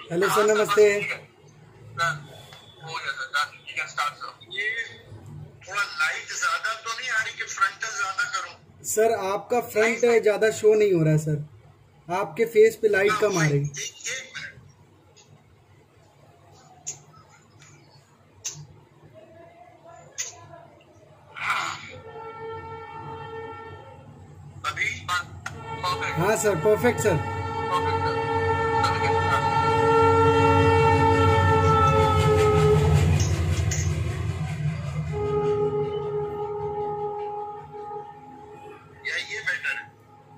Hello sir, नमस्ते। हो गया sir, you can start, sir. ये थोड़ा लाइट ज्यादा तो नहीं आ रही कि फ्रंटल ज्यादा करूं? सर आपका फ्रंट ज्यादा शो नहीं हो रहा है सर, आपके फेस पे लाइट कम आ रही। एक मिनट। अभी परफेक्ट। हाँ sir, perfect sir. Perfect sir. ये बेटर है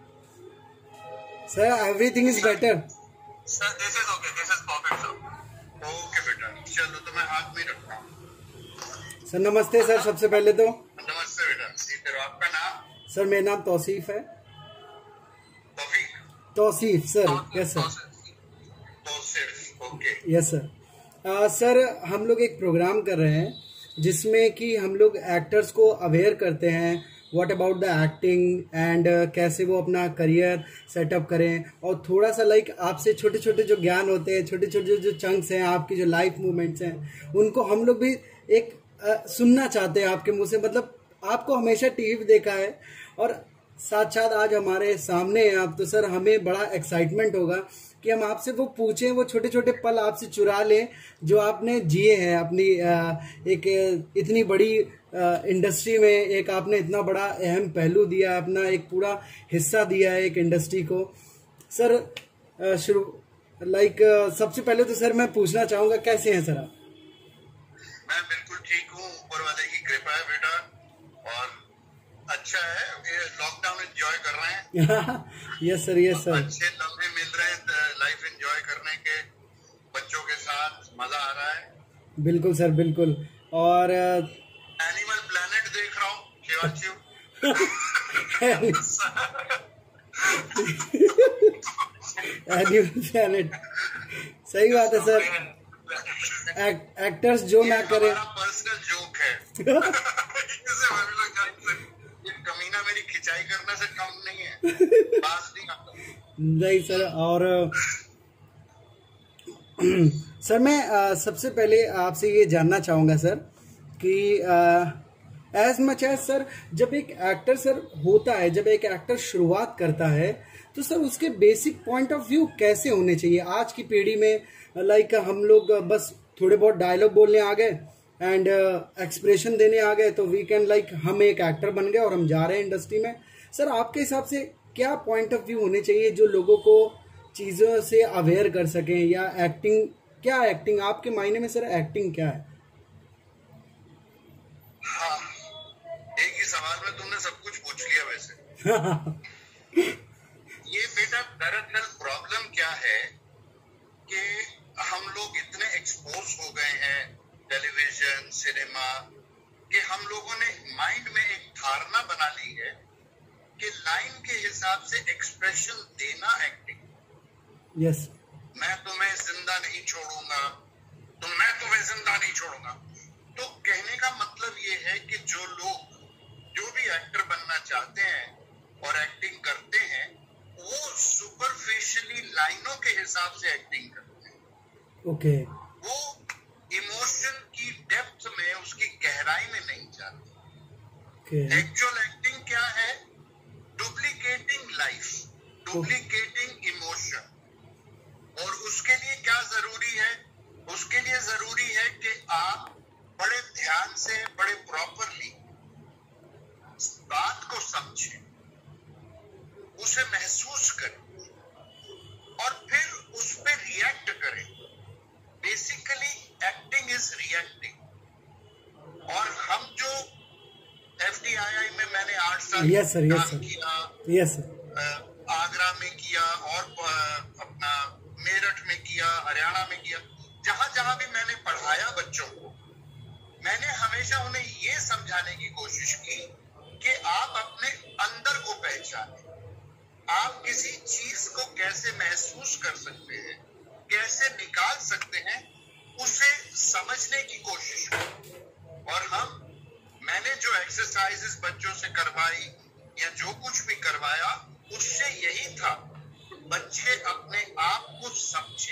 sir, everything is better. Sir. This is okay, this is perfect sir. Okay बेटा, चलो तो मैं हाथ में रखता हूँ। सर नमस्ते सर, सबसे पहले तो। नमस्ते बेटा, फिर आपका नाम? सर मेरा नाम तौसीफ है। Taufiq? Tauseef sir. Yes sir. Tauseef, okay. Yes sir. Sir हम लोग एक प्रोग्राम कर रहे हैं जिसमें कि हम लोग एक्टर्स को अवेयर करते हैं what about the acting and कैसे वो अपना करियर सेटअप करें, और थोड़ा सा लाइक आपसे छोटे छोटे जो ज्ञान होते हैं, छोटे छोटे जो चंक्स हैं आपकी, जो लाइफ मूवमेंट्स हैं, उनको हम लोग भी एक सुनना चाहते हैं आपके मुंह से। मतलब आपको हमेशा टीवी पे देखा है और साथ साथ आज हमारे सामने हैं आप, तो सर हमें बड़ा एक्साइटमेंट होगा कि हम आपसे वो पूछें, वो छोटे छोटे पल आपसे चुरा लें जो आपने जिए हैं अपनी एक इतनी बड़ी इंडस्ट्री में। एक आपने इतना बड़ा अहम पहलू दिया, अपना एक पूरा हिस्सा दिया है एक इंडस्ट्री को। सर शुरू सबसे पहले तो सर मैं पूछना चाहूँगा, कैसे हैं सर आप? मैं बिल्कुल ठीक हूँ, ऊपर वाले की कृपा है बेटा, और अच्छा है। ये लॉकडाउन एंजॉय कर रहे हैं। Yes sir, yes sir. अच्छे लम्हे मिल रहे हैं लाइफ एंजॉय करने के, बच्चों के साथ मजा आ रहा है। बिल्कुल सर, बिल्कुल। और एनिमल प्लैनेट देख रहा हूँ शिवांशु। एनिमल प्लैनेट, सही बात है सर। एक्टर्स जो ना करें। पर्सनल जोक है। ये कमीना मेरी खिंचाई करने से कम नहीं है, बात नहीं आता। नहीं सर। और सर मैं सबसे पहले आपसे ये जानना चाहूँगा सर कि एज मच एज सर, जब एक एक्टर सर होता है, जब एक एक्टर शुरुआत करता है, तो सर उसके बेसिक पॉइंट ऑफ व्यू कैसे होने चाहिए आज की पीढ़ी में? लाइक हम लोग बस थोड़े बहुत डायलॉग बोलने आ गए एंड एक्सप्रेशन देने आ गए तो वी कैन लाइक हम एक एक्टर बन गए और हम जा रहे हैं इंडस्ट्री में। सर आपके हिसाब से क्या पॉइंट ऑफ व्यू होने चाहिए जो लोगों को चीज़ों से अवेयर कर सकें? या एक्टिंग, क्या एक्टिंग आपके मायने में सर एक्टिंग क्या है? हाँ, एक ही सवाल में तुमने सब कुछ पूछ लिया वैसे। ये बेटा दरअसल प्रॉब्लम क्या है कि हम लोग इतने एक्सपोज हो गए हैं टेलीविजन, सिनेमा, कि हम लोगों ने माइंड में एक धारणा बना ली है कि लाइन के हिसाब से एक्सप्रेशन देना एक्टिंग। यस। मैं तुम्हें जिंदा नहीं छोड़ूंगा, मैं तुम्हें जिंदा नहीं छोड़ूंगा। तो कहने का मतलब ये है कि जो लोग जो भी एक्टर बनना चाहते हैं और एक्टिंग करते हैं, वो सुपरफिशियली लाइनों के हिसाब से एक्टिंग करते हैं। ओके। वो इमोशन की डेप्थ में, उसकी गहराई में नहीं जाते। एक्चुअल एक्टिंग क्या है? Duplicating life, duplicating emotion. और उसके लिए क्या जरूरी है? उसके लिए जरूरी है कि आप बड़े ध्यान से, बड़े प्रॉपरली बात को समझें, उसे महसूस करें और फिर उस पर रिएक्ट करें। Basically acting is reacting. और हम जो FTII में मैंने 8 साल काम किया, यस सर, आगरा में किया और अपना मेरठ में किया, हरियाणा में किया, जहां जहां भी मैंने पढ़ाया बच्चों को, मैंने हमेशा उन्हें ये समझाने की कोशिश की कि आप अपने अंदर को पहचानें। आप किसी चीज को कैसे महसूस कर सकते हैं, कैसे निकाल सकते हैं, उसे समझने की कोशिश करें। और मैंने जो एक्सरसाइजेस बच्चों से करवाई या जो कुछ भी करवाया, उससे यही था, बच्चे अपने आप को समझें,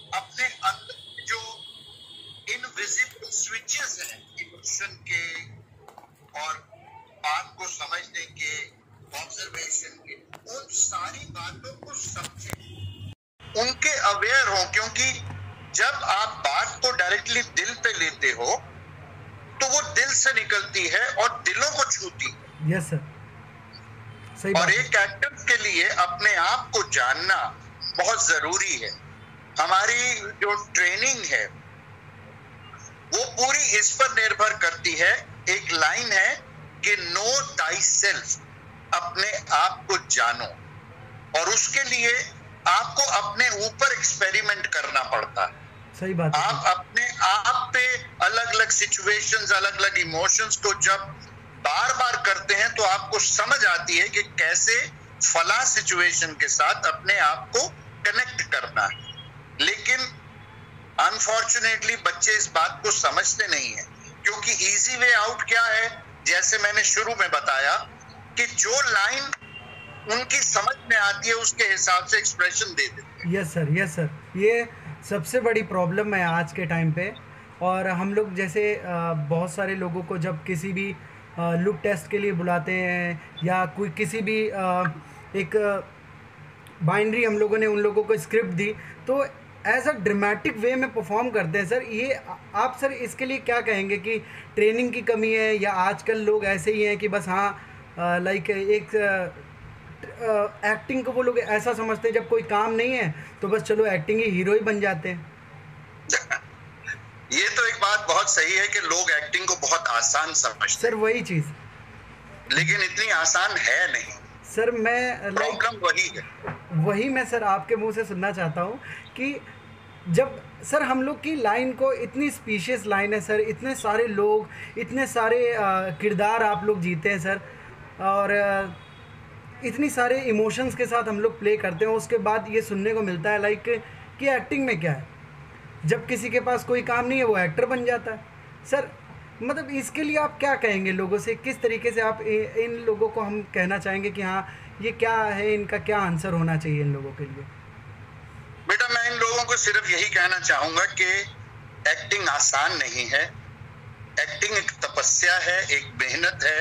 अपने अंदर जो इनविजिबल स्विचेस हैं इमोशन के और बात को समझने के, ऑब्जर्वेशन के, उन सारी बातों को समझें, उनके अवेयर हो, क्योंकि जब आप बात को डायरेक्टली दिल पे लेते हो तो वो दिल से निकलती है और दिलों को छूती है। यस सर, सही और बात है। एक एक्टर के लिए अपने आप को जानना बहुत जरूरी है। हमारी जो ट्रेनिंग है वो पूरी इस पर निर्भर करती है। एक लाइन है कि नो थाई सेल्फ, अपने आप को जानो, और उसके लिए आपको अपने ऊपर एक्सपेरिमेंट करना पड़ता है। सही बात है। आप अपने आप पे अलग अलग सिचुएशंस, अलग अलग इमोशंस को जब बार बार करते हैं तो आपको समझ आती है कि कैसे फला सिचुएशन के साथ अपने आप को कनेक्ट करना है। लेकिन अनफॉर्चुनेटली बच्चे इस बात को समझते नहीं है, क्योंकि इजी वे आउट क्या है, जैसे मैंने शुरू में बताया कि जो लाइन उनकी समझ में आती है उसके हिसाब से एक्सप्रेशन दे देते हैं। यस सर, यस सर, ये सबसे बड़ी प्रॉब्लम है आज के टाइम पे। और हम लोग जैसे बहुत सारे लोगों को जब किसी भी लुक टेस्ट के लिए बुलाते हैं या कोई किसी भी एक बाइनरी हम लोगों ने उन लोगों को स्क्रिप्ट दी तो एज अ ड्रामेटिक वे में परफॉर्म करते हैं। सर ये आप सर इसके लिए क्या कहेंगे कि ट्रेनिंग की कमी है या आजकल लोग ऐसे ही हैं कि बस हाँ लाइक एक एक्टिंग को वो लोग ऐसा समझते हैं जब कोई काम नहीं है तो बस चलो एक्टिंग ही हीरो ही बन जाते हैं। ये तो एक बात बहुत सही है कि लोग एक्टिंग को बहुत आसान समझते हैं। सर वही चीज़, लेकिन इतनी आसान है नहीं सर। मैं प्रॉब्लम वही है, वही मैं सर आपके मुंह से सुनना चाहता हूँ कि जब सर हम लोग की लाइन को इतनी स्पीशियस लाइन है सर, इतने सारे लोग, इतने सारे किरदार आप लोग जीते हैं सर, और इतनी सारे इमोशंस के साथ हम लोग प्ले करते हैं, उसके बाद ये सुनने को मिलता है लाइक कि एक्टिंग में क्या है, जब किसी के पास कोई काम नहीं है वो एक्टर बन जाता है। सर मतलब इसके लिए आप क्या कहेंगे लोगों से, किस तरीके से आप इन लोगों को हम कहना चाहेंगे कि हाँ ये क्या है, इनका क्या आंसर होना चाहिए इन लोगों के लिए? बेटा मैं इन लोगों को सिर्फ यही कहना चाहूंगा कि एक्टिंग आसान नहीं है। एक्टिंग एक तपस्या है, एक मेहनत है,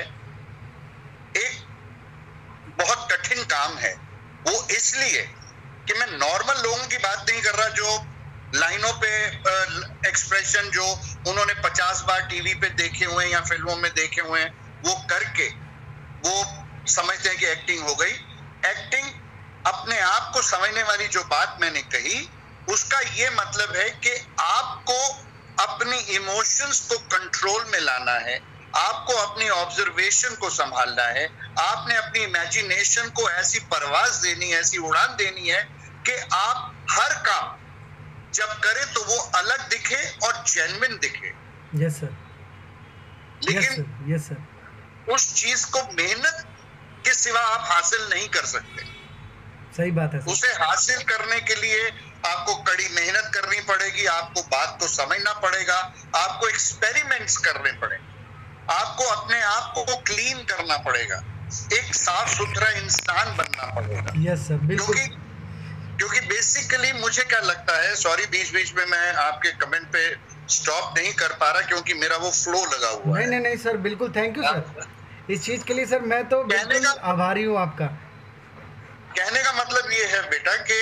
एक बहुत कठिन काम है। वो इसलिए कि मैं नॉर्मल लोगों की बात नहीं कर रहा जो लाइनों पे एक्सप्रेशन जो उन्होंने 50 बार टीवी पे देखे हुए हैं या फिल्मों में देखे हुए हैं वो करके वो समझते हैं कि एक्टिंग हो गई। एक्टिंग अपने आप को समझने वाली जो बात मैंने कही उसका ये मतलब है कि आपको अपनी इमोशंस को कंट्रोल में लाना है, आपको अपनी ऑब्जर्वेशन को संभालना है, आपने अपनी इमेजिनेशन को ऐसी परवाज देनी है, ऐसी उड़ान देनी है कि आप हर काम जब करें तो वो अलग दिखे और जेन्युइन दिखे। यस सर, लेकिन यस सर, उस चीज को मेहनत के सिवा आप हासिल नहीं कर सकते। सही बात है सर। उसे हासिल करने के लिए आपको कड़ी मेहनत करनी पड़ेगी, आपको बात को समझना पड़ेगा, आपको एक्सपेरिमेंट्स करने पड़ेंगे, आपको अपने आप को क्लीन करना पड़ेगा, एक साफ सुथरा इंसान बनना पड़ेगा। यस सर, बिल्कुल। क्योंकि बेसिकली मुझे क्या लगता है, सॉरी बीच बीच में मैं आपके कमेंट पे स्टॉप नहीं कर पा रहा क्योंकि मेरा वो फ्लो लगा हुआ है। नहीं सर, बिल्कुल, थैंक यू सर इस चीज के लिए। सर मैं तो बिल्कुल आभारी हूँ आपका। कहने का मतलब ये है बेटा कि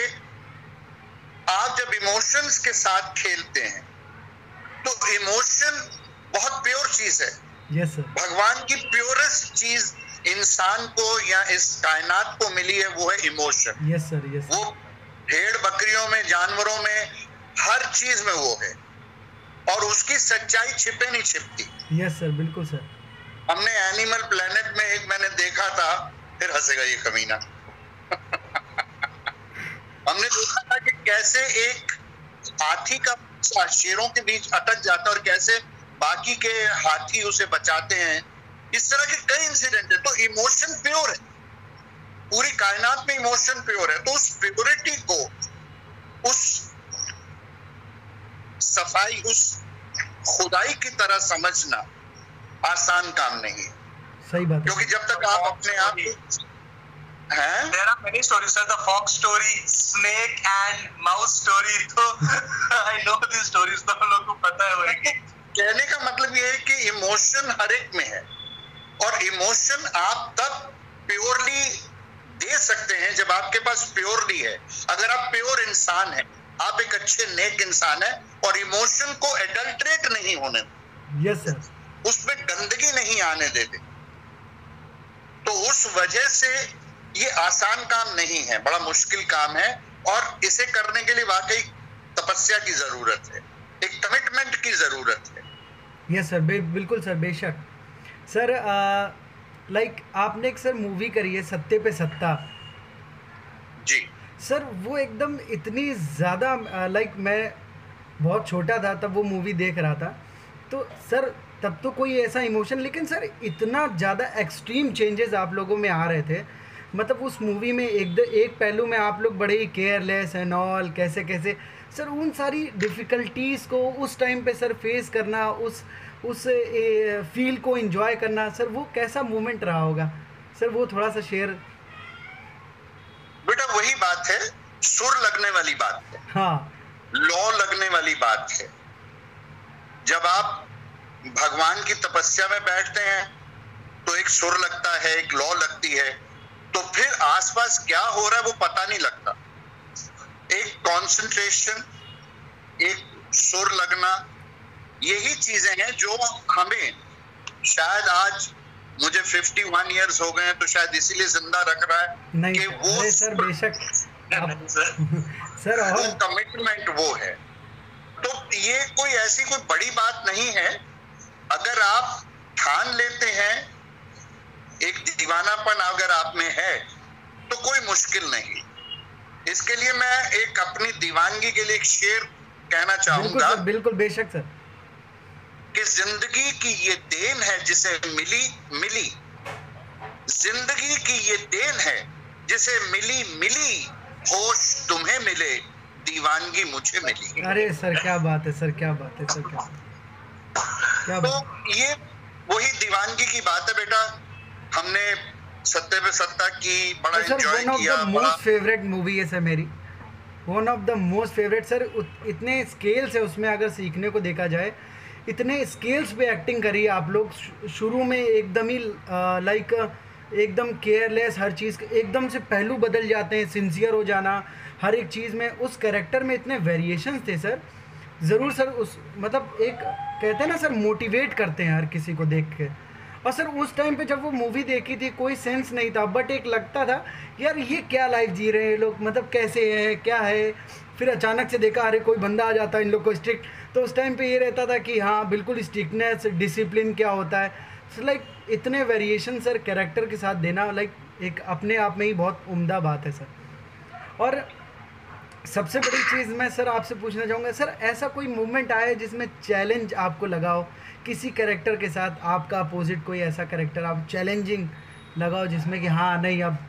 आप जब इमोशंस के साथ खेलते हैं तो इमोशन बहुत प्योर चीज है। Yes sir. भगवान की प्योरेस्ट चीज इंसान को या इस कायनात को मिली है वो है इमोशन। Yes sir, yes. वो भेड़ बकरियों में, जानवरों में, हर चीज में वो है और उसकी सच्चाई छिपे नहीं छिपती। यस सर, बिल्कुल सर। हमने एनिमल प्लेनेट में एक मैंने देखा था, फिर हंसेगा ये कमीना हमने देखा था कि कैसे एक हाथी का शेरों के बीच अटक जाता है और कैसे बाकी के हाथी उसे बचाते हैं। इस तरह के कई इंसिडेंट है। तो इमोशन प्योर है, पूरी कायनात में इमोशन प्योर है। तो उस प्योरिटी को, उस सफाई, उस खुदाई की तरह समझना आसान काम नहीं है। सही बात है। क्योंकि जब तक आप अपने आप को There are many stories, sir. The fox story, snake and mouse story. तो I know these stories, तो हम लोग को पता है वही. कहने का मतलब ये है कि इमोशन हर एक में है, और इमोशन आप तब प्योरली दे सकते हैं जब आपके पास प्योरली है. अगर आप प्योर इंसान हैं, आप एक अच्छे नेक इंसान हैं, और इमोशन को एडल्ट्रेट नहीं होने देते. Yes sir. उसमें गंदगी नहीं आने देते. तो उस वजह से ये आसान काम नहीं है, बड़ा मुश्किल काम है, और इसे करने के लिए वाकई तपस्या की जरूरत है, एक कमिटमेंट की जरूरत है. यस सर, बिल्कुल सर, बेशक सर. लाइक आपने एक सर मूवी करी है सत्ते पे सत्ता. जी सर, वो एकदम इतनी ज़्यादा लाइक मैं बहुत छोटा था तब वो मूवी देख रहा था, तो सर तब तो कोई ऐसा इमोशन, लेकिन सर इतना ज़्यादा एक्सट्रीम चेंजेस आप लोगों में आ रहे थे. मतलब उस मूवी में एक पहलू में आप लोग बड़े ही केयरलेस एंड ऑल, कैसे कैसे सर उन सारी डिफ़िकल्टीज़ को उस टाइम पे सर फेस करना, उस फील को एंजॉय करना, सर वो कैसा मोमेंट रहा होगा सर, वो थोड़ा सा शेयर. बेटा वही बात है, सुर लगने वाली बात है. हाँ, लौ लगने वाली बात है. जब आप भगवान की तपस्या में बैठते हैं तो एक सुर लगता है, एक लौ लगती है, तो फिर आसपास क्या हो रहा है वो पता नहीं लगता. एक कंसंट्रेशन, एक सुर लगना, यही चीजें हैं जो हमें शायद आज मुझे 51 इयर्स हो गए हैं तो शायद इसीलिए जिंदा रख रहा है. नहीं कि वो सर, बेशक सर, और कमिटमेंट वो है. तो ये कोई ऐसी कोई बड़ी बात नहीं है. अगर आप ठान लेते हैं, एक दीवानापन अगर आप में है तो कोई मुश्किल नहीं. इसके लिए मैं एक अपनी दीवानगी के लिए एक शेर कहना चाहूंगा. बिल्कुल बेशक सर. कि जिंदगी की ये देन है जिसे मिली, जिंदगी की ये देन है जिसे मिली, होश तुम्हें मिले, दीवानगी मुझे मिली. अरे सर क्या बात है सर, क्या बात है सर, क्या तो बात. ये वही दीवानगी की बात है बेटा. हमने सत्ते पे सत्ता की, बड़ा एंजॉय किया. One of the most favourite movie है सर मेरी, one of the most favourite sir. इतने स्केल्स है उसमें, अगर सीखने को देखा जाए, इतने स्केल्स पे एक्टिंग करी आप लोग. शुरू में एकदम ही लाइक एकदम केयरलेस, हर चीज़ एकदम से पहलू बदल जाते हैं, सिंसियर हो जाना हर एक चीज़ में. उस कैरेक्टर में इतने वेरिएशंस थे सर. ज़रूर सर, उस मतलब एक कहते हैं ना सर, मोटिवेट करते हैं हर किसी को देख के. और सर उस टाइम पे जब वो मूवी देखी थी कोई सेंस नहीं था, बट एक लगता था यार ये क्या लाइफ जी रहे हैं लोग, मतलब कैसे हैं, क्या है. फिर अचानक से देखा अरे कोई बंदा आ जाता है इन लोग को स्ट्रिक्ट, तो उस टाइम पे ये रहता था कि हाँ बिल्कुल स्ट्रिक्टनेस, डिसिप्लिन क्या होता है. सो लाइक इतने वेरिएशन सर कैरेक्टर के साथ देना, लाइक एक अपने आप में ही बहुत उम्दा बात है सर. और सबसे बड़ी चीज़ मैं सर आपसे पूछना चाहूँगा सर, ऐसा कोई मूवमेंट आया है जिसमें चैलेंज आपको लगा हो किसी कैरेक्टर के साथ, आपका अपोजिट कोई ऐसा कैरेक्टर आप चैलेंजिंग लगाओ जिसमें कि हाँ नहीं अब.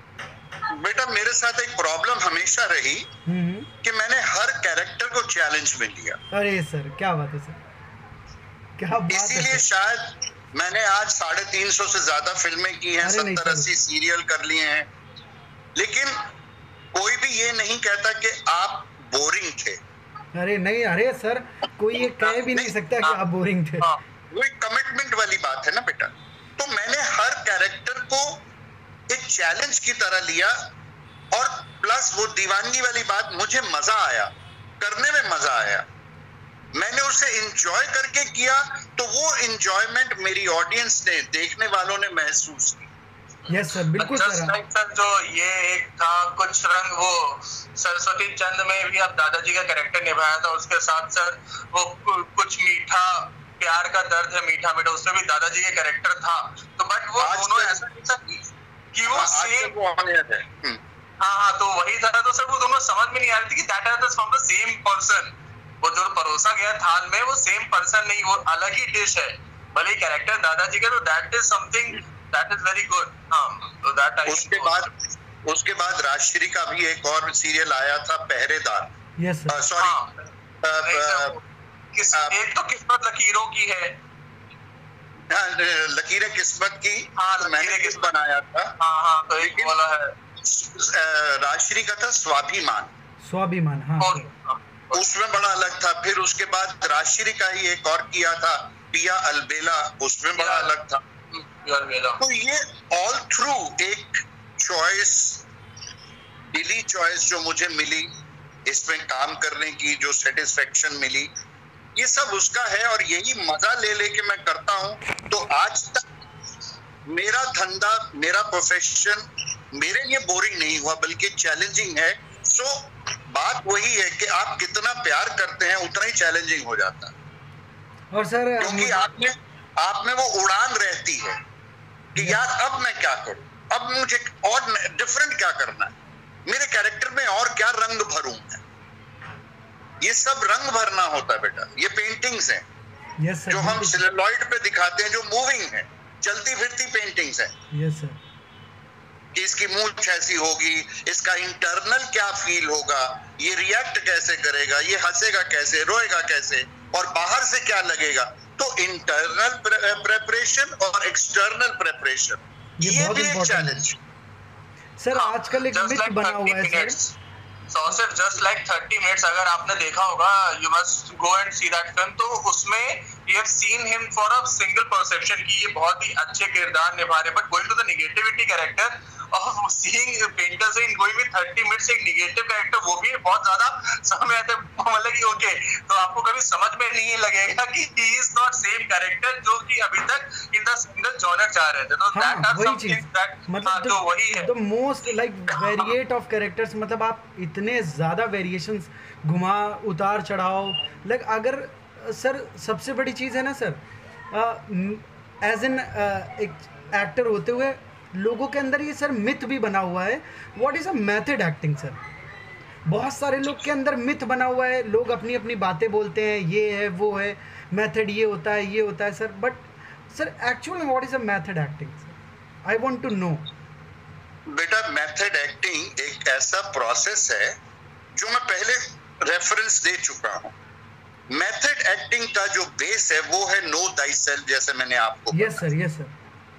बेटा मेरे साथ एक प्रॉब्लम हमेशा रही कि मैंने हर कैरेक्टर को चैलेंज में लिया. अरे सर क्या बात है सर, क्या बात है. इसीलिए शायद मैंने आज 350 से ज्यादा फिल्में की हैं, 70-80 सीरियल कर लिए हैं. लेकिन कोई भी ये नहीं कहता कि आप बोरिंग थे. अरे नहीं, अरे सर कोई ये कह भी नहीं सकता कि आप बोरिंग थे. वो एक कमिटमेंट वाली बात है ना बेटा. तो मैंने हर कैरेक्टर को एक चैलेंज की तरह लिया, और प्लस वो दीवानगी वाली बात, मुझे मजा आया करने में, मजा आया. मैंने उसे एंजॉय करके किया, तो वो एंजॉयमेंट मेरी ऑडियंस ने, देखने वालों ने महसूस की. यस सर, बिल्कुल सर. जो ये एक था कुछ रंग, वो सरस्वती चंद में भी आप दादाजी का कैरेक्टर निभाया था. उसके साथ सर वो कुछ मीठा प्यार का दर्द है, मीठा मीठा, उसमें भी दादाजी का कैरेक्टर था. तो बट वो दोनों ऐसा नहीं था कि वो सेम. हाँ, तो वही था. तो सर वो दोनों समझ में नहीं आ रही थी कि that is from the same person. वो जो परोसा गया थाल में, वो सेम पर्सन नहीं, वो अलग ही डिश है. भले ही कैरेक्टर दादाजी का, तो that is something that is very good. तो दैट उसके बाद राजश्री का भी एक और सीरियल आया था, पहरेदार. Yes sir. सॉरी, एक तो किस्मत लकीरों की है, लकीरें किस्मत की। हाँ, तो मैंने किस बनाया था। हाँ, तो एक वाला है राजश्री का था स्वाभिमान। स्वाभिमान, हाँ उसमें बड़ा अलग था। फिर उसके बाद राजश्री का ही एक और किया था, पिया अलबेला, उसमें बड़ा अलग था। तो ये ऑल थ्रू एक चॉइस, डेली चॉइस जो मुझे मिली, इसमें काम करने की जो सेटिस्फेक्शन मिली, ये सब उसका है। और यही मजा ले लेके मैं करता हूँ। तो आज तक मेरा धंधा, मेरा प्रोफेशन मेरे लिए बोरिंग नहीं हुआ, बल्कि चैलेंजिंग है। सो बात वही है कि आप कितना प्यार करते हैं उतना ही चैलेंजिंग हो जाता है। और सर क्योंकि आप में वो उड़ान रहती है कि यार अब मैं क्या करूं, अब मुझे और डिफरेंट क्या करना है, मेरे कैरेक्टर में और क्या रंग भरूं मैं। ये सब रंग भरना होता है बेटा। ये पेंटिंग्स हैं यस सर, जो हम सेलुलॉइड पे दिखाते हैं, जो मूविंग है, चलती फिरती पेंटिंग्स है। यस सर, कि इसकी मूंछ ऐसी होगी, इसका इंटरनल क्या फील होगा, ये रिएक्ट कैसे करेगा, ये हंसेगा कैसे, रोएगा कैसे, और बाहर से क्या लगेगा। तो इंटरनल प्रेपरेशन और एक्सटर्नल प्रेपरेशन, ये भी एक चैलेंज। सर आजकल एक मिथ बना हुआ है sir. So sir, just like 30 minutes, अगर आपने देखा होगा, you must go and see that film, तो उसमें you have seen him for a single perception कि ये बहुत ही अच्छे किरदार निभा रहे, but going to the negativity character of seeing painters in going with 30 minutes एक negative character, वो भी बहुत ज्यादा समय आते, मतलब कि ओके, तो आपको कभी समझ में नहीं लगेगा कि he is not same character जो कि अभी तक in the single genre जा रहे थे। तो that are some things that, मतलब तो वही है the most like variate of characters, मतलब आप इतने ज़्यादा वेरिएशंस, घुमा उतार चढ़ाव, लाइक अगर सर सबसे बड़ी चीज़ है ना सर, एज एन एक एक्टर होते हुए लोगों के अंदर ये सर मिथ भी बना हुआ है, what is a method acting sir. बहुत सारे लोग के अंदर मिथ बना हुआ है, लोग अपनी अपनी बातें बोलते हैं, ये है वो है, मेथड ये होता है ये होता है sir, but sir actually what is a method acting sir, I want to know. बेटा मेथड एक्टिंग एक ऐसा प्रोसेस है जो मैं पहले रेफरेंस दे चुका हूं। मेथड एक्टिंग का जो बेस है वो है नो दाई सेल्फ, जैसे मैंने आपको यस सर, यस सर,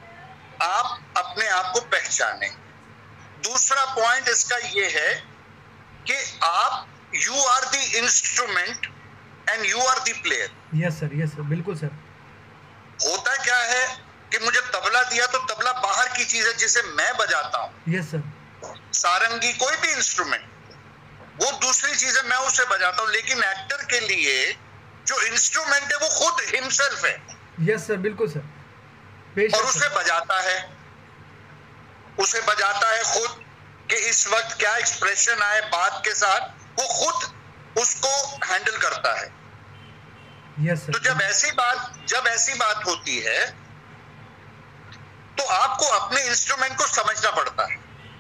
आप अपने आप को पहचाने। दूसरा पॉइंट इसका ये है कि आप you are the instrument and you are the player. Yes sir, बिल्कुल सर। होता क्या है कि मुझे तबला दिया तो तबला बाहर की चीज है जिसे मैं बजाता हूं। Yes sir. सारंगी, कोई भी इंस्ट्रूमेंट, वो दूसरी चीज है, मैं उसे बजाता हूं। लेकिन एक्टर के लिए जो इंस्ट्रूमेंट है वो खुद हिमसेल्फ है। यस सर, बिल्कुल सर। और उसे बजाता है खुद कि इस वक्त क्या एक्सप्रेशन आए बात के साथ, वो खुद उसको हैंडल करता है। Yes sir. तो जब ऐसी बात होती है तो आपको अपने इंस्ट्रूमेंट को समझना पड़ता है,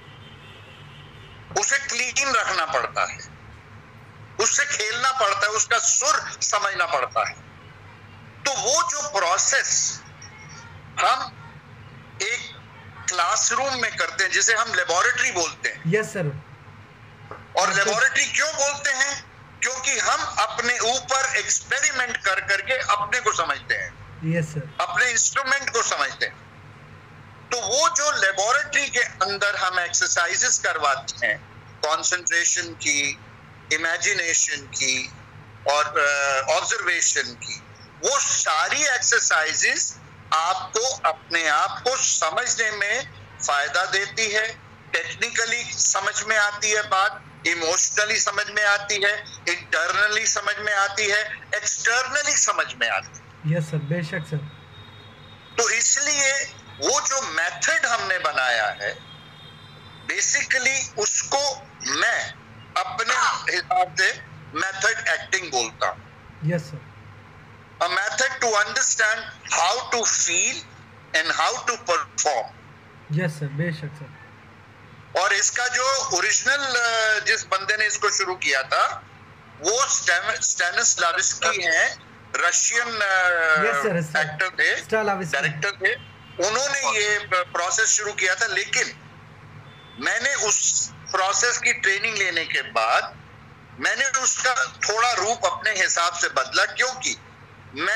उसे क्लीन रखना पड़ता है, उससे खेलना पड़ता है, उसका सुर समझना पड़ता है। तो वो जो प्रोसेस हम एक क्लासरूम में करते हैं, जिसे हम लेबोरेटरी बोलते हैं। Yes sir. और लेबोरेटरी क्यों बोलते हैं? क्योंकि हम अपने ऊपर एक्सपेरिमेंट कर करके अपने को समझते हैं। Yes sir. अपने इंस्ट्रूमेंट को समझते हैं। तो वो जो लेबोरेटरी के अंदर हम एक्सरसाइजेस करवाते हैं, कंसंट्रेशन की, इमेजिनेशन की और ऑब्जर्वेशन की, वो सारी एक्सरसाइजेस आपको अपने आप को समझने में फायदा देती है। टेक्निकली समझ में आती है बात, इमोशनली समझ में आती है, इंटरनली समझ में आती है, एक्सटर्नली समझ में आती है। यस सर, बेशक सर। तो इसलिए वो जो मेथड हमने बनाया है, बेसिकली उसको मैं अपने हिसाब से मेथड एक्टिंग बोलता हूं। Yes sir. A method to understand how to feel and how to perform. Yes sir, बेशक सर। और इसका जो ओरिजिनल जिस बंदे ने इसको शुरू किया था वो स्टैनिस्लाविस्की हैं, रशियन एक्टर थे, डायरेक्टर थे। उन्होंने ये प्रोसेस शुरू किया था। लेकिन मैंने उस प्रोसेस की ट्रेनिंग लेने के बाद मैंने उसका थोड़ा रूप अपने हिसाब से बदला, क्योंकि मैं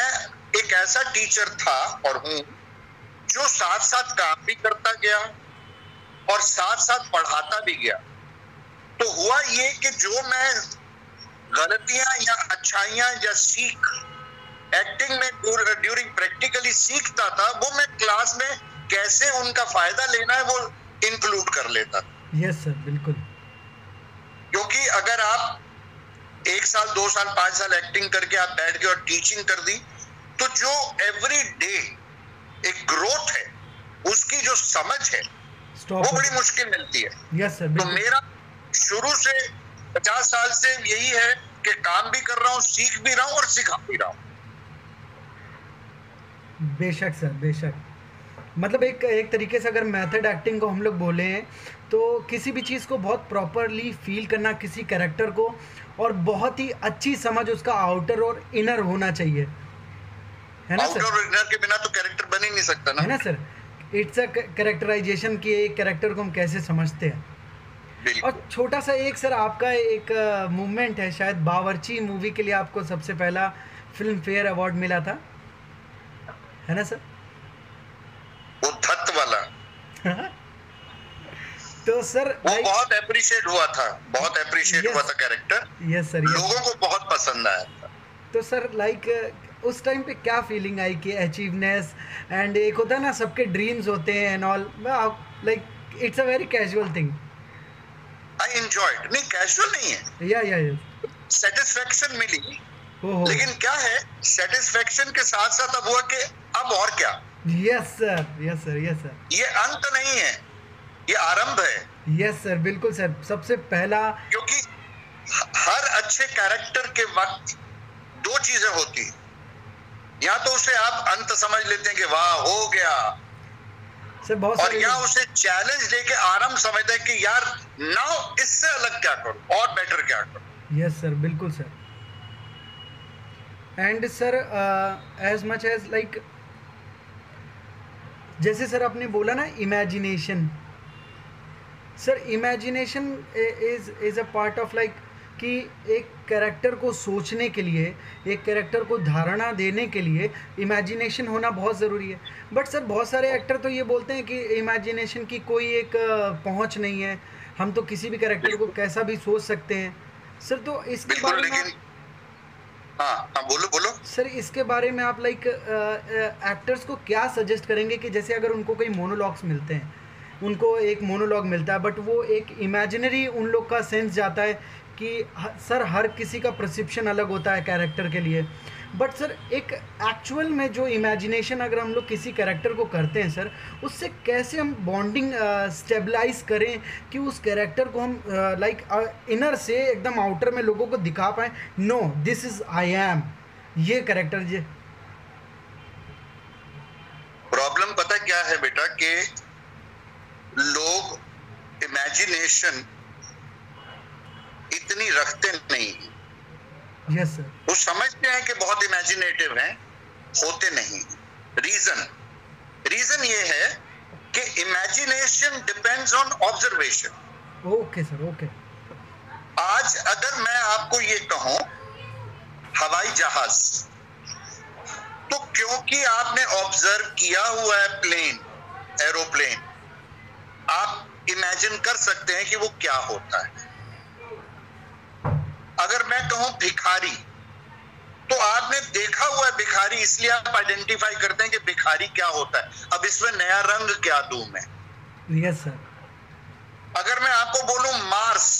एक ऐसा टीचर था और हूं जो साथ साथ काम भी करता गया और साथ साथ पढ़ाता भी गया। तो हुआ ये कि जो मैं गलतियां या अच्छाइयां या सीख एक्टिंग में ड्यूरिंग प्रैक्टिकली सीखता था, वो मैं क्लास में कैसे उनका फायदा लेना है वो इंक्लूड कर लेता। यस सर, बिल्कुल। क्योंकि अगर आप 1 साल 2 साल 5 साल एक्टिंग करके आप बैठ गए और टीचिंग कर दी, तो जो एवरी डे एक ग्रोथ है, उसकी जो समझ है वो बड़ी मुश्किल मिलती है। यस सर, तो मेरा शुरू से 50 साल से यही है कि काम भी कर रहा हूँ, सीख भी रहा हूँ और सिखा भी रहा हूँ। बेशक सर, बेशक। मतलब एक तरीके से अगर मेथड एक्टिंग को हम लोग बोले हैं तो किसी भी चीज़ को बहुत प्रॉपरली फील करना, किसी कैरेक्टर को, और बहुत ही अच्छी समझ उसका आउटर और इनर होना चाहिए, है ना सर? आउटर और इनर के बिना तो कैरेक्टर बन ही नहीं सकता ना, है ना सर? इट्स अ कैरेक्टराइजेशन की एक कैरेक्टर को हम कैसे समझते हैं। और छोटा सा एक सर आपका एक मूवमेंट है, शायद बावर्ची मूवी के लिए आपको सबसे पहला फिल्म फेयर अवार्ड मिला था, है ना सर? वो धत वाला तो सर वो बहुत अप्रिशिएट हुआ था, बहुत अप्रिशिएट हुआ था कैरेक्टर। यस सर, लोगों को बहुत पसंद आया था। तो सर लाइक उस टाइम पे क्या फीलिंग आई कि अचीवनेस एंड एक होता है ना सबके ड्रीम्स होते हैं and all, like it's a very casual thing. I enjoyed, नहीं कैजुअल नहीं है, या सेटिस्फेक्शन मिली। लेकिन क्या है, सेटिस्फेक्शन के साथ साथ अब हुआ कि अब और क्या। Yes sir, yes sir, yes sir. ये अंत नहीं है, ये आरंभ है। यस सर, बिल्कुल सर। सबसे पहला, क्योंकि हर अच्छे कैरेक्टर के वक्त 2 चीजें होती, या तो उसे आप अंत समझ लेते हैं कि वाह हो गया सर, बहुत और या उसे चैलेंज लेके आरंभ समझते हैं कि यार नाउ इससे अलग क्या करूं और बेटर क्या करूं। यस सर, बिल्कुल sir. And sir as much as like जैसे सर आपने बोला ना imagination, sir imagination is a part of like कि एक कैरेक्टर को सोचने के लिए, एक कैरेक्टर को धारणा देने के लिए इमेजिनेशन होना बहुत ज़रूरी है। बट सर बहुत सारे एक्टर तो ये बोलते हैं कि इमेजिनेशन की कोई एक पहुंच नहीं है, हम तो किसी भी कैरेक्टर को कैसा भी सोच सकते हैं। सर तो इसके बारे में हाँ बोलो बोलो सर, इसके बारे में आप लाइक एक्टर्स को क्या सजेस्ट करेंगे कि जैसे अगर उनको कोई मोनोलॉग्स मिलते हैं, उनको एक मोनोलॉग मिलता है बट वो एक इमेजिनरी उन लोग का सेंस जाता है कि सर हर किसी का परसेप्शन अलग होता है कैरेक्टर के लिए, बट सर एक एक्चुअल में जो इमेजिनेशन अगर हम लोग किसी कैरेक्टर को करते हैं सर, उससे कैसे हम बॉन्डिंग स्टेबलाइज करें कि उस कैरेक्टर को हम लाइक इनर से एकदम आउटर में लोगों को दिखा पाएँ, no this is I am ये कैरेक्टर। ये प्रॉब्लम पता क्या है बेटा कि लोग इमेजिनेशन इतनी रखते नहीं। Yes sir. वो समझते हैं कि बहुत इमेजिनेटिव हैं, होते नहीं। रीजन ये है कि imagination depends on observation. Okay sir, okay. आज अगर मैं आपको ये कहूं हवाई जहाज, तो क्योंकि आपने ऑब्जर्व किया हुआ है प्लेन, एरोप्लेन, आप इमेजिन कर सकते हैं कि वो क्या होता है। अगर मैं कहूं भिखारी, तो आपने देखा हुआ है भिखारी, इसलिए आप आइडेंटिफाई करते हैं कि भिखारी क्या होता है। अब इसमें नया रंग क्या दूं मैं? Yes sir. अगर मैं आपको बोलूं मार्स,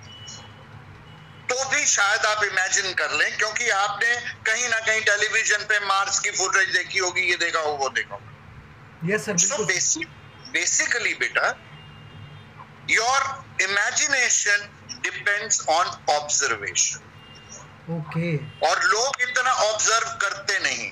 तो भी शायद आप इमेजिन कर लें, क्योंकि आपने कहीं ना कहीं टेलीविजन पे मार्स की फुटेज देखी होगी, ये देखा होगा, वो देखा होगा। Yes sir. सो बेसिकली बेटा, your imagination depends on observation. Okay. और लोग इतना ऑब्जर्व करते नहीं।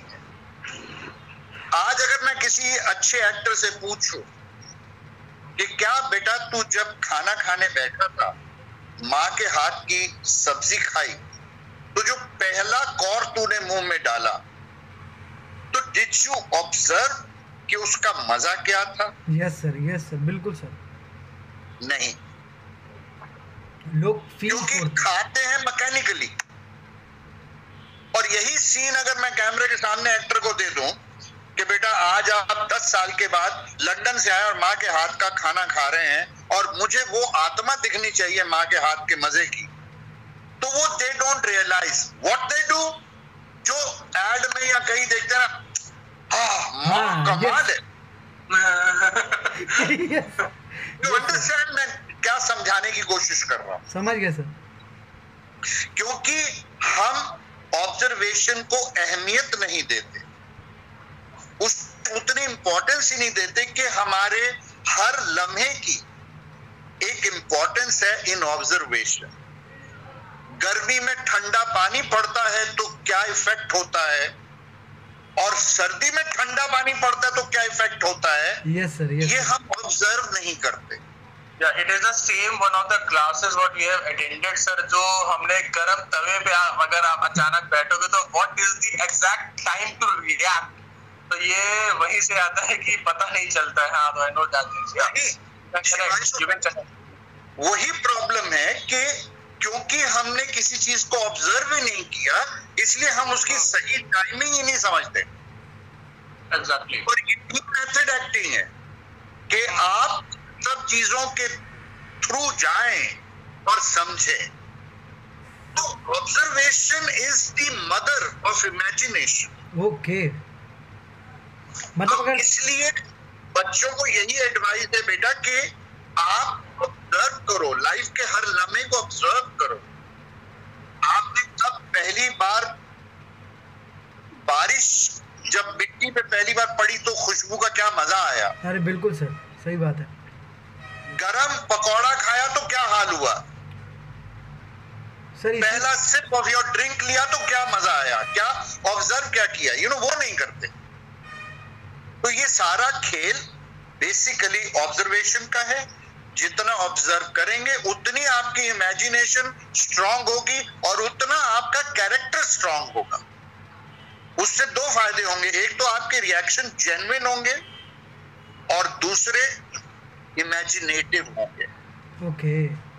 आज अगर मैं किसी अच्छे एक्टर से पूछूं कि क्या बेटा तू जब खाना खाने बैठा था, माँ के हाथ की सब्जी खाई, तो जो पहला कौर तूने मुंह में डाला, तो डिड यू ऑब्जर्व कि उसका मजा क्या था? यस सर, यस सर, बिल्कुल सर। नहीं, लोग क्योंकि खाते हैं मैकेनिकली। और यही सीन अगर मैं कैमरे के सामने एक्टर को दे दूं कि बेटा आज आप 10 साल के बाद लंदन से आए और माँ के हाथ का खाना खा रहे हैं और मुझे वो आत्मा दिखनी चाहिए माँ के हाथ के मजे की, तो वो they don't realise what they do. जो एड में या कहीं देखते हैं ना, माँ कमाल है। यू अंडरस्टैंड मैं क्या समझाने की कोशिश कर रहा हूँ? समझ गया सर। क्योंकि हम ऑब्जर्वेशन को अहमियत नहीं देते, उस उतनी इंपॉर्टेंस ही नहीं देते कि हमारे हर लम्हे की एक इंपॉर्टेंस है इन ऑब्जर्वेशन। गर्मी में ठंडा पानी पड़ता है तो क्या इफेक्ट होता है, और सर्दी में ठंडा पानी पड़ता है तो क्या इफेक्ट होता है। यस सर, ये हम ऑब्जर्व नहीं करते। Yeah, it is the same one of the classes what we have attended, sir. जो हमने गर्म तवे पे अगर आप अचानक बैठोगे तो what is the exact time to react? तो ये वहीं से आता है कि पता नहीं चलता है। हाँ, तो I know that things. Yeah. वही प्रॉब्लम है कि क्योंकि हमने किसी चीज को ऑब्जर्व ही नहीं किया, इसलिए हम उसकी सही टाइमिंग ही नहीं समझते। Exactly. और ये मेथड एक्टिंग है कि आप सब चीजों के थ्रू जाएं और समझें। तो observation is the mother of imagination. Okay, मतलब अगर इसलिए बच्चों को यही एडवाइस है बेटा कि आप ऑब्जर्व करो, लाइफ के हर लम्हे को ऑब्जर्व करो। आपने जब पहली बार बारिश जब मिट्टी पे पहली बार पड़ी तो खुशबू का क्या मजा आया। अरे बिल्कुल सर, सही बात है। गरम पकौड़ा खाया तो क्या हाल हुआ सर, पहला सिप ऑफ योर ड्रिंक लिया तो क्या मजा आया, क्या ऑब्जर्व क्या किया, वो नहीं करते। तो ये सारा खेल बेसिकली ऑब्जर्वेशन का है। जितना ऑब्जर्व करेंगे उतनी आपकी इमेजिनेशन स्ट्रांग होगी और उतना आपका कैरेक्टर स्ट्रांग होगा। उससे दो फायदे होंगे, एक तो आपके रिएक्शन जेन्युइन होंगे और दूसरे इमेजिनेटिव होंगे। ओके,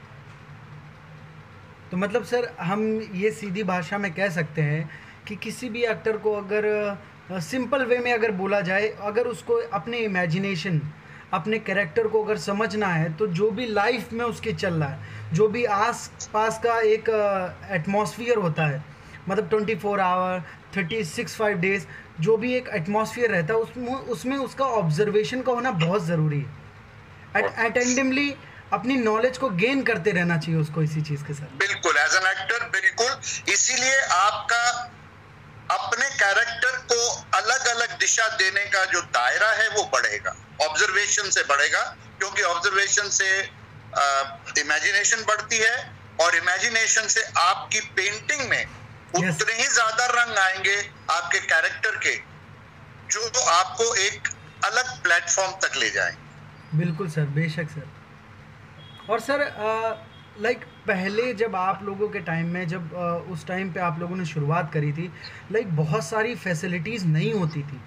तो मतलब सर हम ये सीधी भाषा में कह सकते हैं कि किसी भी एक्टर को अगर सिंपल वे में अगर बोला जाए, अगर उसको अपने इमेजिनेशन, अपने कैरेक्टर को अगर समझना है तो जो भी लाइफ में उसके चल रहा है, जो भी आस पास का एक एटमॉस्फियर होता है, मतलब 24 आवर 365 डेज जो भी एक एटमॉस्फियर रहता है उसमें उसका ऑब्जर्वेशन का होना बहुत ज़रूरी है। अटेंटिवली अपनी नॉलेज को गेन करते रहना चाहिए उसको इसी चीज के साथ। बिल्कुल, एज एन एक्टर बिल्कुल। इसीलिए आपका अपने कैरेक्टर को अलग अलग दिशा देने का जो दायरा है वो बढ़ेगा, ऑब्जर्वेशन से बढ़ेगा, क्योंकि ऑब्जर्वेशन से इमेजिनेशन बढ़ती है और इमेजिनेशन से आपकी पेंटिंग में उतने ही ज्यादा रंग आएंगे आपके कैरेक्टर के, जो तो आपको एक अलग प्लेटफॉर्म तक ले जाएंगे। बिल्कुल सर, बेशक सर। और सर लाइक पहले जब आप लोगों के टाइम में, जब उस टाइम पे आप लोगों ने शुरुआत करी थी, लाइक बहुत सारी फैसिलिटीज़ नहीं होती थी,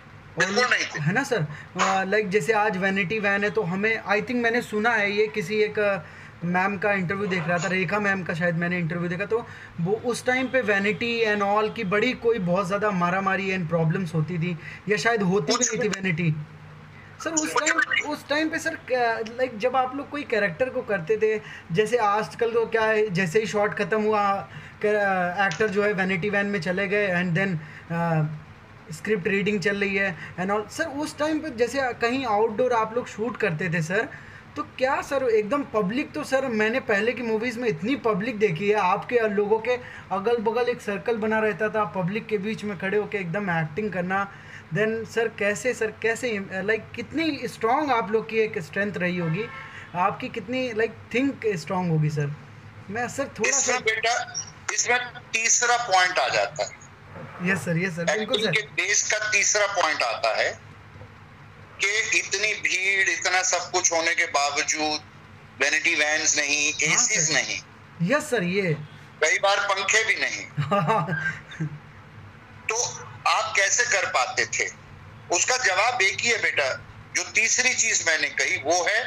है ना सर। लाइक जैसे आज वैनिटी वैन है, तो हमें आई थिंक मैंने सुना है, ये किसी एक मैम का इंटरव्यू देख रहा था, रेखा मैम का शायद मैंने इंटरव्यू देखा, तो वो उस टाइम पे वैनिटी एंड ऑल की बड़ी कोई बहुत ज़्यादा मारामारी एंड प्रॉब्लम्स होती थी, या शायद होती भी नहीं थी वैनिटी। सर उस टाइम पे सर लाइक जब आप लोग कोई कैरेक्टर को करते थे, जैसे आजकल तो क्या है, जैसे ही शॉट ख़त्म हुआ एक्टर जो है वैनिटी वैन में चले गए एंड देन स्क्रिप्ट रीडिंग चल रही है एंड ऑल। सर उस टाइम पे जैसे कहीं आउटडोर आप लोग शूट करते थे सर, तो क्या सर एकदम पब्लिक, तो सर मैंने पहले की मूवीज़ में इतनी पब्लिक देखी है, आपके लोगों के अगल बगल एक सर्कल बना रहता था, पब्लिक के बीच में खड़े होकर एकदम एक्टिंग करना। देन सर कैसे लाइक कितनी स्ट्रांग आप लोग की एक स्ट्रेंथ रही होगी, आपकी कितनी लाइक थिंक स्ट्रांग होगी सर। मैं सर थोड़ा सा बेटा इसमें तीसरा पॉइंट आ जाता है। यस सर बिल्कुल सर। बेस का तीसरा पॉइंट आता है कि इतनी भीड़, इतना सब कुछ होने के बावजूद वैनिटी वैन्स नहीं, एसीज नहीं। यस सर, ये कई बार पंखे भी नहीं। तो आप कैसे कर पाते थे? उसका जवाब एक ही है बेटा, जो तीसरी चीज मैंने कही वो है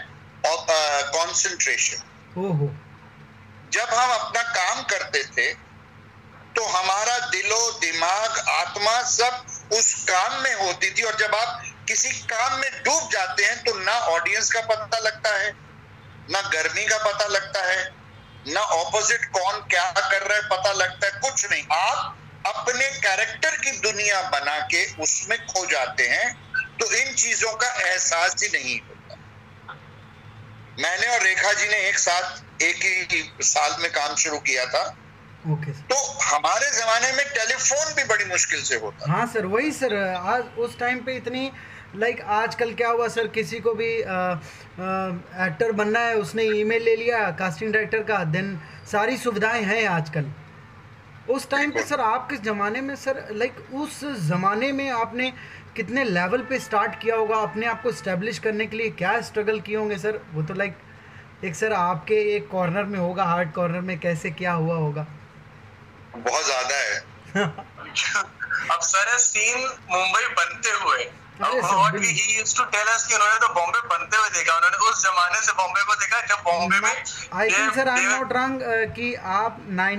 कंसंट्रेशन। ओहो। जब हम अपना काम करते थे तो हमारा दिलो दिमाग आत्मा सब उस काम में होती थी। और जब आप किसी काम में डूब जाते हैं तो ना ऑडियंस का पता लगता है, ना गर्मी का पता लगता है, ना ऑपोजिट कौन क्या कर रहा है पता लगता है, कुछ नहीं। आप अपने कैरेक्टर की दुनिया बना के उसमें खो जाते हैं, तो इन चीजों का एहसास ही नहीं होता। मैंने और रेखा जी ने एक साथ एक ही साल में काम शुरू किया था। तो हमारे जमाने में टेलीफोन भी बड़ी मुश्किल से होता। हाँ सर, वही सर, आज उस टाइम पे इतनी आजकल क्या हुआ सर, किसी को भी एक्टर बनना है, उसने ईमेल ले लिया कास्टिंग डायरेक्टर का, देन सारी सुविधाएं हैं आजकल। उस टाइम पे सर आपके ज़माने में सर उस ज़माने में आपने कितने लेवल पे स्टार्ट किया होगा, अपने आप को इस्टेब्लिश करने के लिए क्या स्ट्रगल किए होंगे सर? वो तो एक सर आपके एक कॉर्नर में होगा, हार्ड कॉर्नर में कैसे क्या हुआ होगा? बहुत ज़्यादा है। अब सर सीन मुंबई बनते हुए, उन्होंने तो बॉम्बे बनते हुए देखा, उन्होंने उस जमाने से बॉम्बे को देखा जब बॉम्बे में I think sir I am not wrong कि आप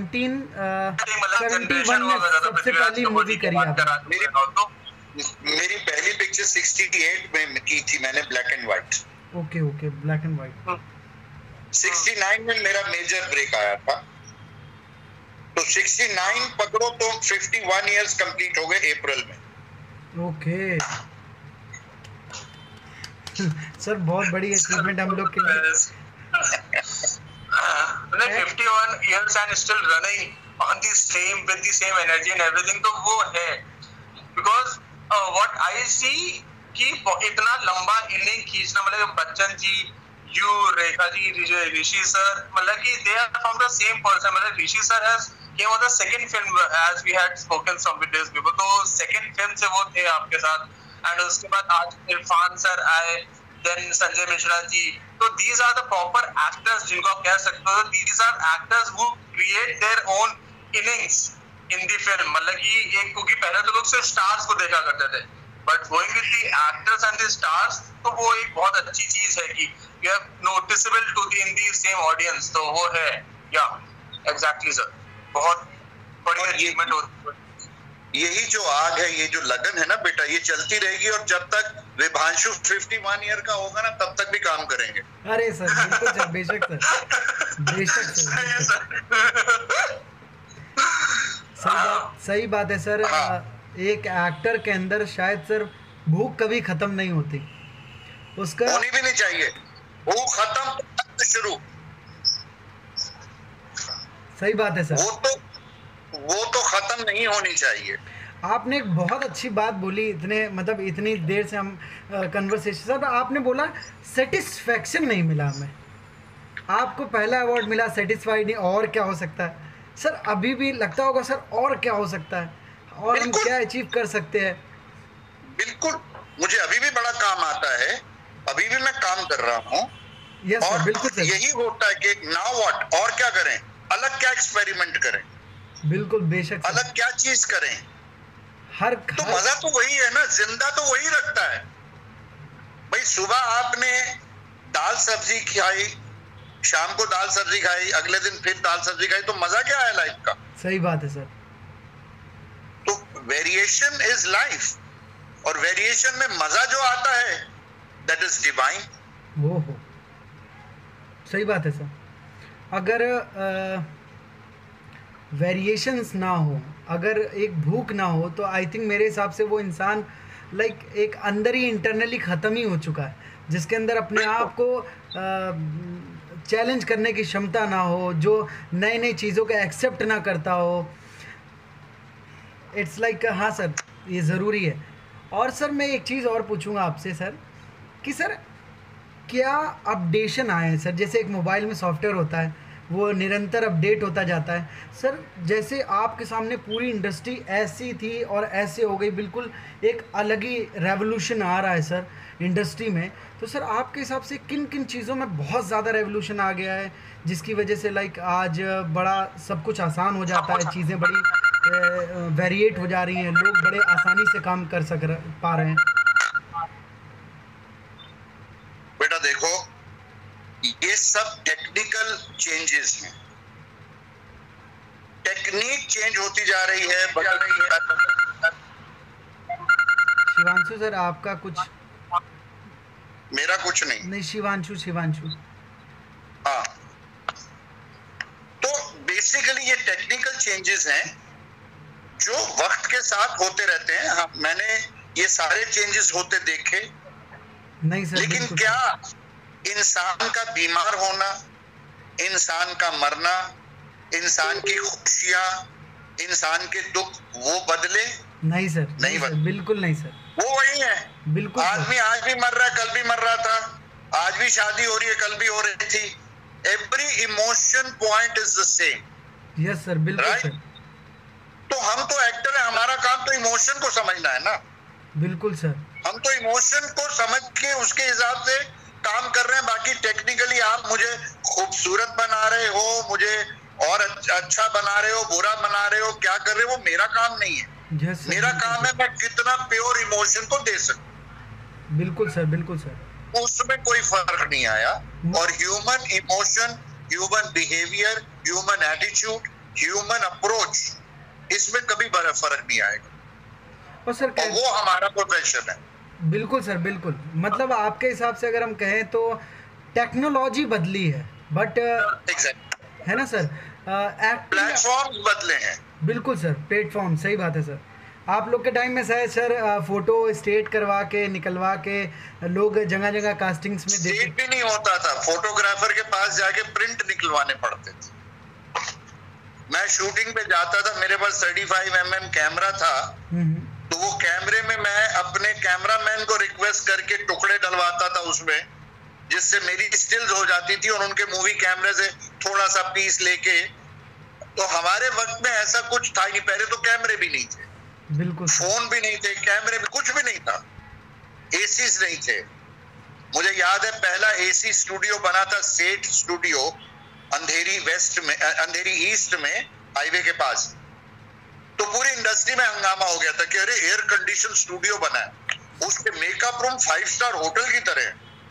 1971 में सबसे पहली मूवी करी आप। मेरी पहली पिक्चर 68 में की थी मैंने, black and white. Okay black and white. 69 में मेरा मेजर ब्रेक आया था, तो 69 पकड़ो तो 51 इयर्स कंप्लीट हो गए अप्रैल में। ओके सर, बहुत बड़ी अचीवमेंट हम लोग के लिए। 51 years and still running on the same with the same energy and everything, तो वो है because what I see कि इतना लंबा इनिंग खींचना, मतलब बच्चन जी, यू, रेखा जी, ऋषि सर, मतलब कि they are from the same person। मतलब Rishi sir has came on the second film as we had spoken some days before, तो second film से वो थे आपके साथ, and उसके बाद आज इरफान सर आए, then संजय मिश्रा जी। तो these are the proper actors जिनको आप कह सकते हो, these are actors who create their own innings in the film। मतलब कि एक, क्योंकि पहले तो लोग सिर्फ स्टार्स को देखा करते थे, but going with the actors and the stars, तो वो एक बहुत अच्छी चीज है कि you are noticeable to the in the same audience, तो वो है या exactly सर, बहुत बड़ी अचीवमेंट होती है। यही जो आग है, ये जो लगन है ना बेटा, ये चलती रहेगी, और जब तक विभांशु 51 ईयर का होगा ना तब तक भी काम करेंगे। अरे सर बिल्कुल सर, बेशक सर, बेशक सर, सही बात है सर। एक एक्टर के अंदर शायद सर भूख कभी खत्म नहीं होती, उसका होनी भी नहीं चाहिए। भूख खत्म शुरू, सही बात है सर, वो तो खत्म नहीं होनी चाहिए। आपने एक बहुत अच्छी बात बोली, इतनी देर से हम कन्वर्सेशन, सर आपने बोला सेटिस्फैक्शन नहीं मिला हमें, आपको पहला अवार्ड मिला, सेटिस्फाइड नहीं, और क्या हो सकता है सर? अभी भी लगता होगा सर और क्या हो सकता है, और हम क्या अचीव कर सकते हैं? बिल्कुल, मुझे अभी भी बड़ा काम आता है, अभी भी मैं काम कर रहा हूँ। यस सर, बिल्कुल सर। यही होता है कि नाउ व्हाट, और क्या करें, अलग क्या एक्सपेरिमेंट करें, बिल्कुल बेशक सर, अलग क्या चीज करें। तो मजा तो वही है ना, जिंदा तो वही रखता है भाई। सुबह आपने दाल सब्जी खाई, शाम को दाल सब्जी खाई, अगले दिन फिर दाल सब्जी खाई, तो मजा क्या है लाइफ का? सही बात है सर। तो वेरिएशन इज लाइफ, और वेरिएशन में मजा जो आता है दैट इज डिवाइन। वो हो, सही बात है सर। अगर वेरिएशंस ना हो, अगर एक भूख ना हो, तो आई थिंक मेरे हिसाब से वो इंसान एक अंदर ही इंटरनली ख़त्म ही हो चुका है, जिसके अंदर अपने आप को चैलेंज करने की क्षमता ना हो, जो नई नई चीज़ों को एक्सेप्ट ना करता हो। इट्स हाँ सर, ये ज़रूरी है। और सर मैं एक चीज़ और पूछूंगा आपसे सर, कि सर क्या अपडेशन आए हैं सर? जैसे एक मोबाइल में सॉफ्टवेयर होता है, वो निरंतर अपडेट होता जाता है सर। जैसे आपके सामने पूरी इंडस्ट्री ऐसी थी और ऐसे हो गई, बिल्कुल एक अलग ही रेवोल्यूशन आ रहा है सर इंडस्ट्री में। तो सर आपके हिसाब से किन किन चीज़ों में बहुत ज़्यादा रेवोल्यूशन आ गया है, जिसकी वजह से आज बड़ा सब कुछ आसान हो जाता है, चीज़ें बड़ी वेरिएट हो जा रही हैं, लोग बड़े आसानी से काम कर पा रहे हैं? बेटा देखो, ये सब टेक्निकल चेंजेस हैं। टेक्निक चेंज होती जा रही है, बदल रही है। शिवांशु सर आपका कुछ? मेरा कुछ नहीं, शिवांशु। हाँ, तो बेसिकली ये टेक्निकल चेंजेस हैं जो वक्त के साथ होते रहते हैं। हाँ, मैंने ये सारे चेंजेस होते देखे नहीं सर, लेकिन क्या इंसान का बीमार होना, इंसान का मरना, इंसान की खुशियां, इंसान के दुख वो बदले? नहीं सर, नहीं सर, बिल्कुल नहीं सर, वो वही है। बिल्कुल आदमी आज भी मर रहा है, कल भी मर रहा था, आज भी शादी हो रही है, कल भी हो रही थी। Every emotion point is the same. Yes sir, बिल्कुल राइट। सर, तो हम तो एक्टर है, हमारा काम तो इमोशन को समझना है ना। बिल्कुल सर, हम तो इमोशन को समझ के उसके हिसाब से काम कर रहे हैं। बाकी टेक्निकली आप मुझे खूबसूरत बना रहे हो, मुझे और अच्छा बना रहे हो, बुरा बना रहे हो, क्या कर रहे हो, वो मेरा काम नहीं है। यस सर, मेरा काम है मैं कितना प्योर इमोशन को दे सकूं। बिल्कुल सर, बिल्कुल सर, उसमें कोई फर्क नहीं आया। और human emotion, human behaviour, human attitude, human approach, इसमें कभी बड़ा फर्क नहीं आएगा। और वो हमारा प्रोफेशन है। बिल्कुल सर, बिल्कुल। मतलब आपके हिसाब से अगर हम कहें तो टेक्नोलॉजी बदली है, बट एग्जैक्ट है ना सर, प्लेटफॉर्म बदले हैं। बिल्कुल सर, प्लेटफॉर्म, सही बात है सर। आप लोग के टाइम में शायद सर फोटो स्टेट करवा के निकलवा के लोग जगह जगह कास्टिंग्स में स्टेट भी नहीं होता था, फोटोग्राफर के पास जाके प्रिंट निकलवाने पड़ते थे। मैं शूटिंग पे जाता था, मेरे पास 35mm कैमरा था, तो वो कैमरे में मैं अपने कैमरामैन को रिक्वेस्ट करके टुकड़े डलवाता था उसमें, जिससे मेरी स्टिल्स हो जाती थी और उनके मूवी कैमरे से थोड़ा सा पीस लेके। तो हमारे वक्त में ऐसा कुछ था ही नहीं। पहले तो कैमरे भी नहीं थे, बिल्कुल, फोन भी नहीं थे, कैमरे भी कुछ भी नहीं था, एसीज नहीं थे। मुझे याद है पहला एसी स्टूडियो बना था सेठ स्टूडियो, अंधेरी वेस्ट में, अंधेरी ईस्ट में, हाईवे के पास। तो पूरी इंडस्ट्री में हंगामा हो गया था कि अरे एयर कंडीशन स्टूडियो बना है, उसके मेकअप रूम 5 स्टार होटल की तरह।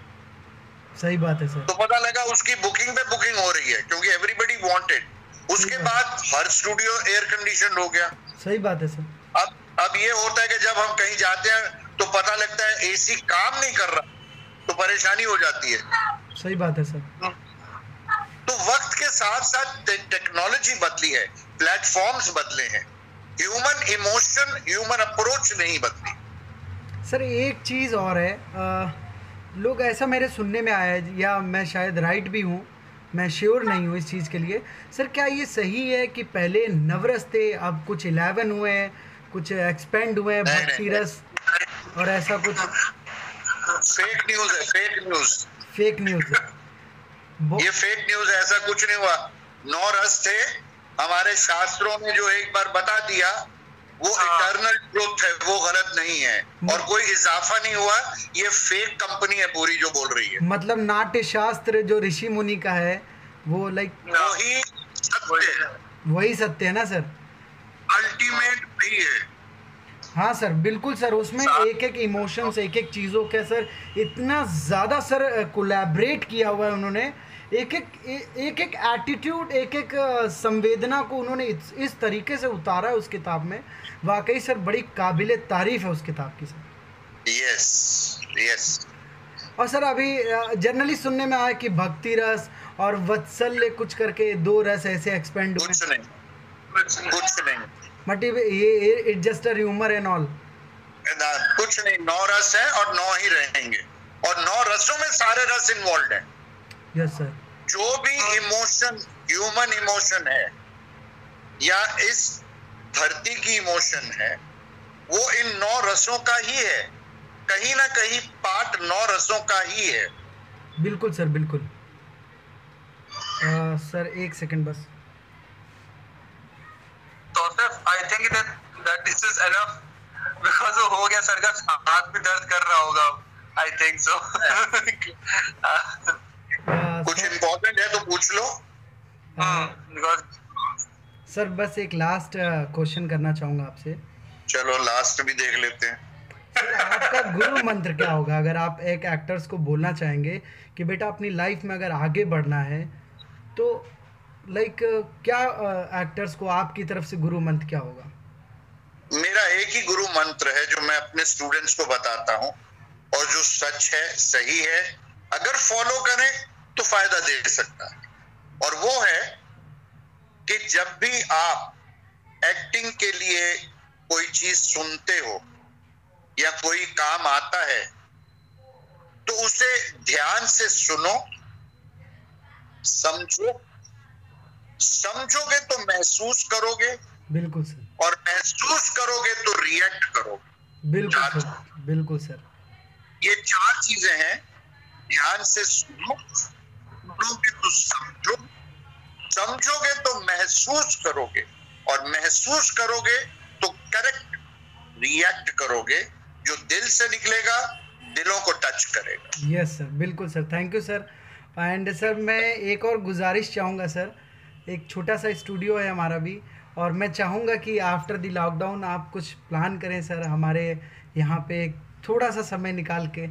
सही बात है सर। तो पता लगा उसकी बुकिंग पे बुकिंग हो रही है क्योंकि एवरीबडी वांटेड। उसके बाद हर स्टूडियो एयर कंडीशन हो गया। सही बात है सर। अब ये होता है कि जब हम कहीं जाते हैं तो पता लगता है एसी काम नहीं कर रहा, तो परेशानी हो जाती है। सही बात है सर। तो वक्त के साथ साथ टेक्नोलॉजी बदली है, प्लेटफॉर्म्स बदले हैं, ह्यूमन इमोशन, ह्यूमन अप्रोच नहीं बदली। सर एक चीज़ और है, लोग ऐसा मेरे सुनने में आया है, या मैं शायद राइट भी हूँ, मैं श्योर नहीं हूँ इस चीज़ के लिए। सर क्या ये सही है कि पहले नवरस थे, अब कुछ 11 हुए हैं, कुछ एक्सपेंड हुए हैं, भक्ति रस और ऐसा कुछ? फेक न्यूज है, फेक न्यूज, फेक न्यूज है ये फेक न्यूज है। ऐसा कुछ नहीं हुआ। 9 रस थे, हमारे शास्त्रों में जो एक बार बता दिया वो इटर्नल ट्रुथ है, वो गलत नहीं है, और कोई इजाफा नहीं हुआ। ये फेक कंपनी है पूरी जो बोल रही है। मतलब नाट्य शास्त्र जो ऋषि मुनि का है वो वही सत्य है ना सर, अल्टीमेट भी है। हाँ सर, बिल्कुल सर। उसमें एक एक इमोशंस, एक एक चीज़ों के सर इतना ज़्यादा सर कोलैबोरेट किया हुआ है उन्होंने, एक एक एटीट्यूड, एक एक संवेदना को उन्होंने इस तरीके से उतारा है उस किताब में। वाकई सर बड़ी काबिले तारीफ है उस किताब की सर। यस। और सर अभी जनरली सुनने में आया कि भक्ति रस और वत्सल्य कुछ करके 2 रस ऐसे एक्सपेंड हुए। कुछ नहीं बट ये it just a humour and all. कुछ नहीं, 9 रस है और 9 ही रहेंगे, और 9 रसों में सारे रस इन्वॉल्व हैं। Yes sir. जो भी इमोशन, ह्यूमन इमोशन है या इस धरती की इमोशन है, वो इन 9 रसों का ही है। कहीं ना कहीं पार्ट 9 रसों का ही है। बिल्कुल सर, बिल्कुल। सर एक सेकंड बस। तो सिर्फ I think that this is enough, because वो हो गया सर का हाथ भी दर्द कर रहा होगा, आई थिंक सो। कुछ इम्पोर्टेंट है तो पूछ लो। सर बस एक लास्ट क्वेश्चन करना चाहूँगा आपसे। चलो लास्ट भी देख लेते हैं। सर आपका गुरु मंत्र क्या होगा अगर आप एक एक्टर्स को बोलना चाहेंगे कि बेटा अपनी लाइफ में अगर आगे बढ़ना है तो लाइक क्या एक्टर्स को आपकी तरफ से गुरु मंत्र क्या होगा? मेरा एक ही गुरु मंत्र है जो मैं अपने स्टूडेंट्स को बताता हूँ, और जो सच है, सही है, अगर फॉलो करें तो फायदा दे सकता है, और वो है कि जब भी आप एक्टिंग के लिए कोई चीज सुनते हो या कोई काम आता है तो उसे ध्यान से सुनो, समझो, समझोगे तो महसूस करोगे, बिल्कुल सर, और महसूस करोगे तो रिएक्ट करोगे। बिल्कुल सर, बिल्कुल सर, ये 4 चीजें हैं। ध्यान से सुनो, सुनोगे तो समझो, समझोगे तो महसूस करोगे, और महसूस करोगे तो करेक्ट रिएक्ट करोगे। जो दिल से निकलेगा दिलों को टच करेगा। यस सर, बिल्कुल sir, thank you sir. And sir मैं एक और गुजारिश चाहूँगा सर, एक छोटा सा स्टूडियो है हमारा भी, और मैं चाहूँगा कि आफ्टर द लॉकडाउन आप कुछ प्लान करें सर हमारे यहाँ पे थोड़ा सा समय निकाल के।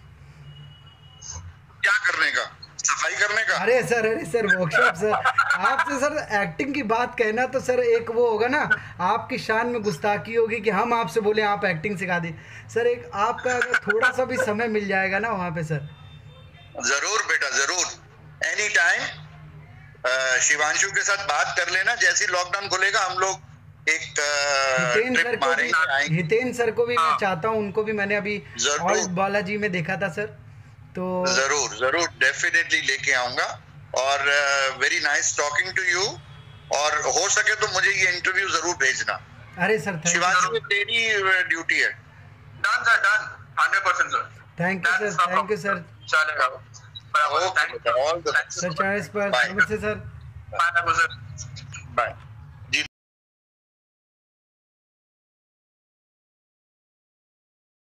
क्या करने का? सफाई करने का? अरे सर वर्कशॉप सर, आपसे सर एक्टिंग की बात कहना तो सर एक वो होगा ना, आपकी शान में गुस्ताखी होगी कि हम आपसे बोले आप एक्टिंग सिखा दें। सर एक आपका अगर थोड़ा सा भी समय मिल जाएगा ना वहाँ पे सर। जरूर बेटा, जरूर, एनी टाइम। शिवांशु के साथ बात कर लेना, जैसे लॉकडाउन खुलेगा हम लोग एक ट्रिप मारेंगे। हितेन सर को भी मैं चाहता हूँ, उनको भी मैंने अभी ऑल बालाजी में देखा था सर, तो जरूर जरूर डेफिनेटली लेके आऊंगा। और very nice talking to you, और हो सके तो मुझे ये इंटरव्यू जरूर भेजना। अरे सर शिवांशु तेरी ड्यूटी है। Done sir, done, 100% sir. Thank you sir, thank you sir. चलेगा okay, all the sir, choice पर नमस्ते सर। बाय।